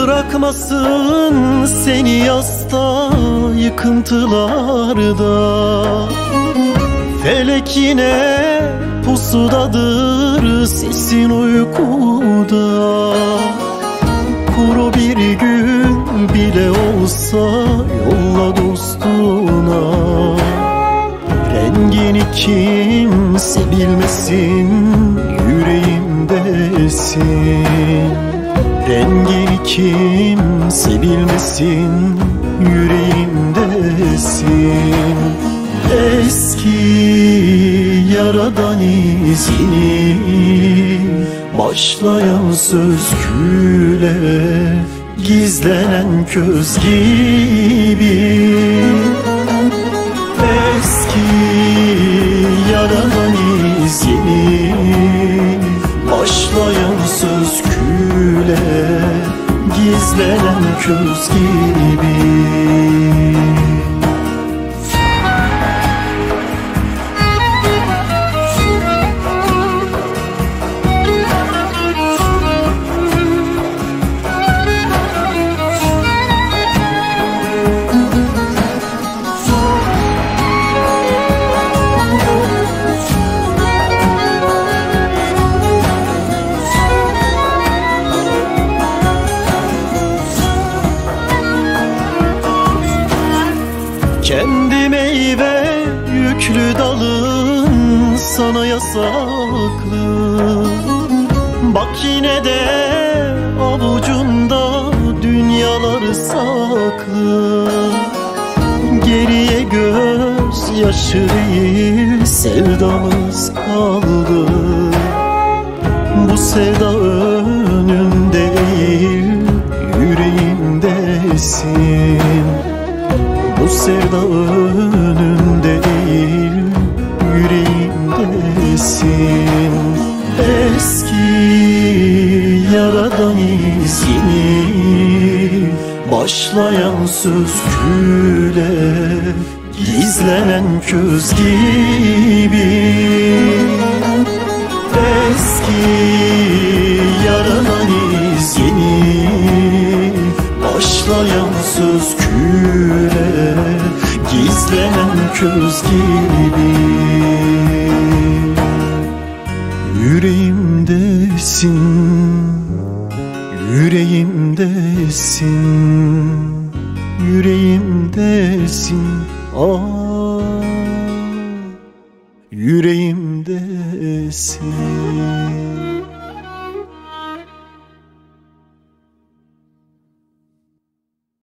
Bırakmasın seni yasta yıkıntılarda. Felek yine pusudadır, sesin uykuda. Kuru bir gün bile olsa yolla dostuna. Rengini kimse bilmesin, yüreğimdesin. Rengini kimse bilmesin, yüreğimdesin. Eski yaradan izini, başlayan söz küle, gizlenen köz gibi. Eski yaradan izini, başlayan söz küle, gizlenen köz gibi. Kendi meyve yüklü dalın sana yasaklı. Bak yine de avucunda dünyalar saklı. Geriye göz yaşı değil, sevdamız kaldı. Bu sevda önünde değil, yüreğimdesin. Bu sevda önünde değil, yüreğimdesin. Eski yaradan izini, başlayan söz küle, gizlenen köz gibi. Eski yaradan izini, başlayan söz küle, gizlenen köz gibi. Yüreğimdesin, yüreğimdesin, yüreğimdesin, ah, yüreğimdesin.